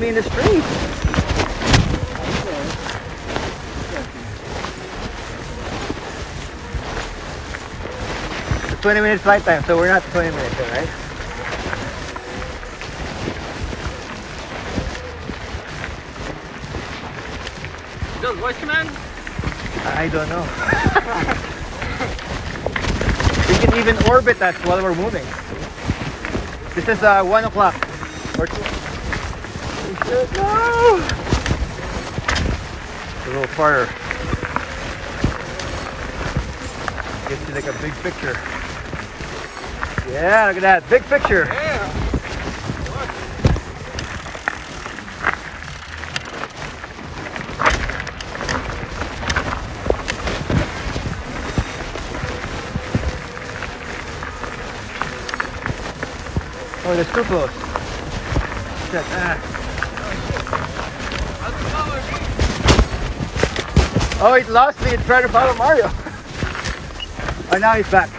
in the street. It's 20 minutes flight time, so we're not 20 minutes, alright? Does voice command? I don't know. We can even orbit us while we're moving. This is 1 o'clock or 2. We should go. A little farther. Gives you like a big picture. Yeah, look at that. Big picture. Yeah. Oh, that's too close. Shit. Oh, it lost me and tried to follow Mario. Oh, now he's back.